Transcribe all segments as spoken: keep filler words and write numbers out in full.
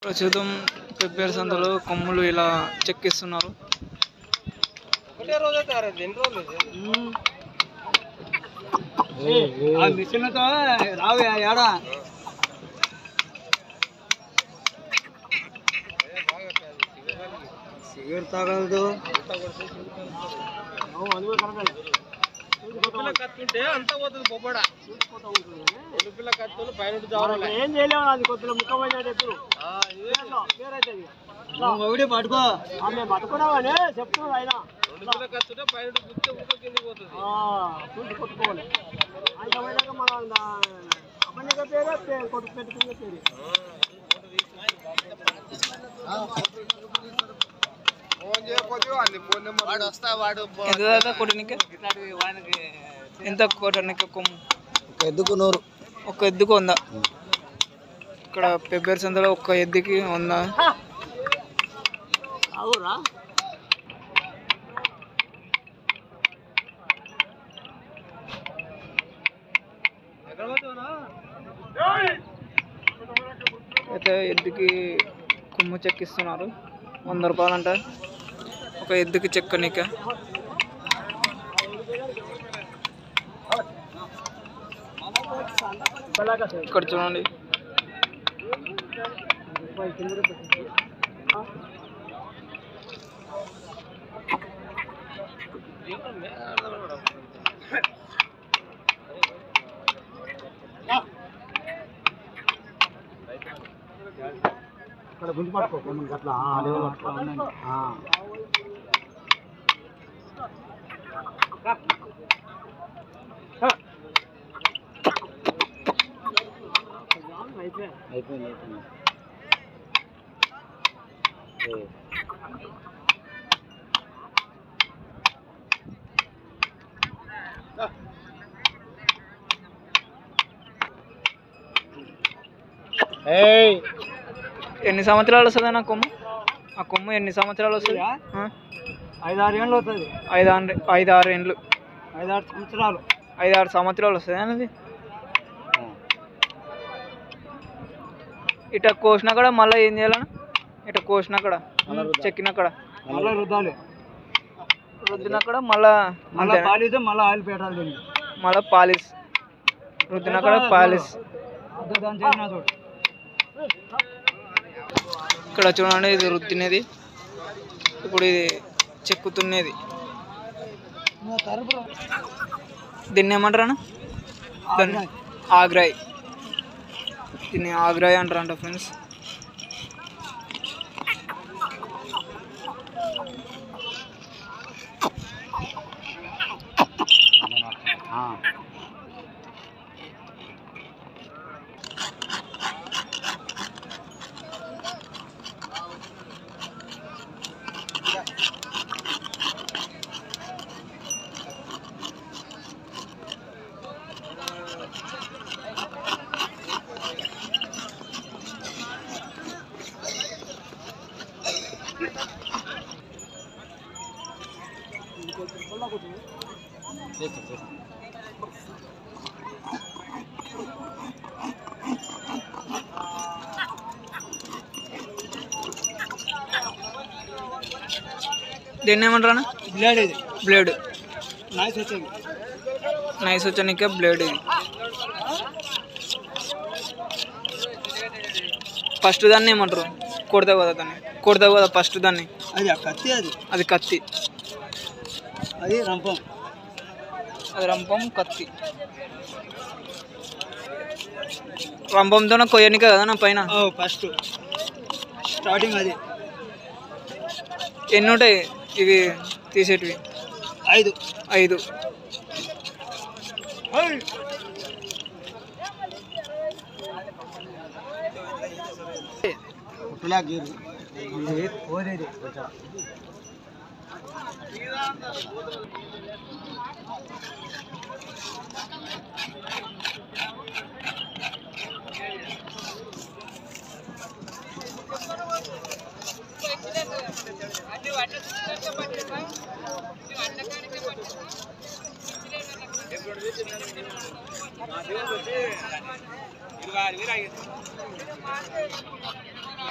ప్రస్తుతం పెబ్బేరు సంతలో కొమ్ములు ఇలా చెక్కిస్తున్నారు. ఒకటే రోజు అవుతారు, ఎన్ని రోజులు మిషన్లతో రావు ఏడా సిగరెట్ తాగలదు. కత్తుంటే అంత పోతుంది బొబ్బడ పిల్ల కత్తులు పైన ఏం చేయలేము. అది కొద్దిగా ముఖ్యమైన ఎప్పుడు ఒకటి పట్టుకో మేము పట్టుకున్నామని చెప్తున్నాం. ఆయన రెండు పిల్ల కత్తుంటే పైన గుర్తు ఉప్పు కిందికి పోతుంది. చూసి కొట్టుకోవాలి. ఆయన పోయినాక మన అమ్మనిక పేరే కొట్టు పెట్టుకునే పేరు. ఎంత కొట్టనికి కొమ్ము ఒక ఎద్దుకు నూరు. ఒక ఎద్దుకు వందా. ఇక్కడ పెబ్బేరు సంతలో ఒక ఎద్దుకి వందా. అవురా అయితే ఎద్దుకి కొమ్ము చెక్కిస్తున్నారు. వంద రూపాయలు అంట ఒక ఎద్దుకి చెక్కనిక. ఇక్కడ చూడండి, ఇక్కడ గుంజు పట్టుకో అట్లా అట్లా ఉండండి. అయిపోయింది అయిపోయింది. ఎన్ని సంవత్సరాలు వస్తుంది నా కొమ్ము? ఆ కొమ్ము ఎన్ని సంవత్సరాలు వస్తుంది? ఐదు ఆరు ఏళ్ళు వస్తుంది. ఐదు ఆరు ఐదు ఆరు ఏళ్ళు ఐదు ఆరు సంవత్సరాలు ఐదు ఆరు సంవత్సరాలు వస్తుంది అనేది. ఇట కోసిన కూడా మళ్ళీ ఏం చేయాలన్నా? ఇట కోసిన కూడా చెక్కిన కూడా మళ్ళీ రుద్దాలి. రుద్దిన కూడా మళ్ళా మళ్ళీ పాలిస్ మళ్ళీ ఆయిల్ పెట్టాలి. మళ్ళీ పాలిస్ రుద్దిన కూడా పాలిస్. ఇక్కడ చూడండి, ఇది రుద్దినది. ఇప్పుడు ఇది చెక్కుతున్నది. దీన్ని ఏమంటారా? దాన్ని ఆగ్రాయ్. దీన్ని ఆగ్రాయ్ అంటారంట ఫ్రెండ్స్. దీన్ని ఏమంటారా? బ్లేడ్. ఇది బ్లేడ్. నైస్ వచ్చింది. నైస్ వచ్చానికే బ్లేడ్. ఇది ఫస్ట్ దాన్ని ఏమంటారు? కొడతావు కదా దాన్ని, కొడతావు కదా ఫస్ట్ దాన్ని. అది కత్తి. అది అది కత్తి. అది రంపం. అది రంపం, కత్తి. రంపంతోనే కొయ్యనికే కదా నా పైన ఫస్ట్ స్టార్టింగ్. అది ఎన్ని ఉంటాయి ఇవి తీసేటివి? ఐదు. ఐదు.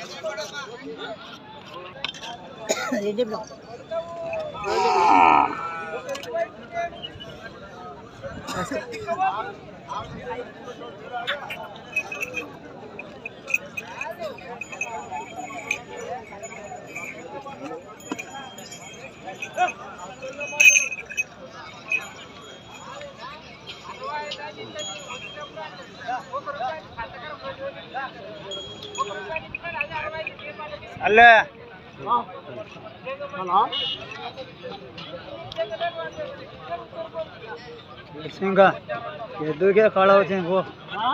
అల్లే ఇంకా ఎదురుకే కాడ వచ్చింది పో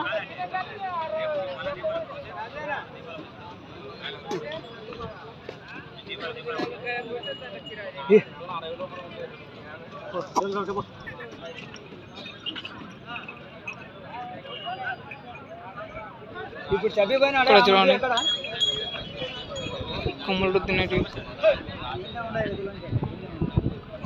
ఇప్పుడు చబీ పోయినా చూడండి కొమ్మలు తినేటివి